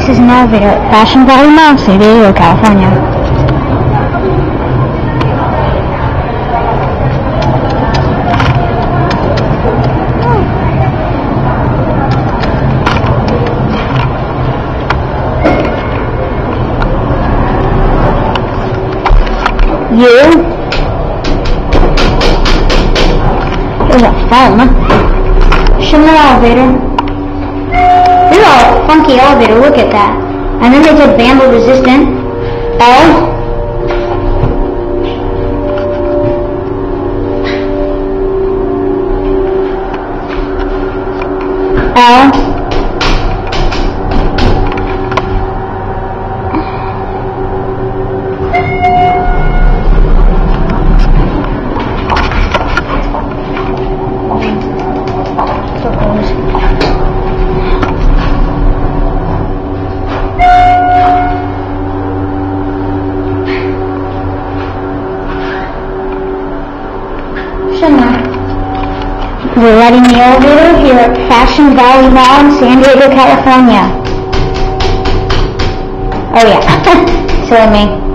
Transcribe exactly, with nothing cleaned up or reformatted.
This is an elevator at Fashion Valley Mall, San Diego, California. You? There's a phone. Shouldn't the elevator? This is a funky elevator, look at that. And then they said bamboo resistant. L. L. We're riding the elevator here at Fashion Valley Mall in San Diego, California. Oh yeah, silly me.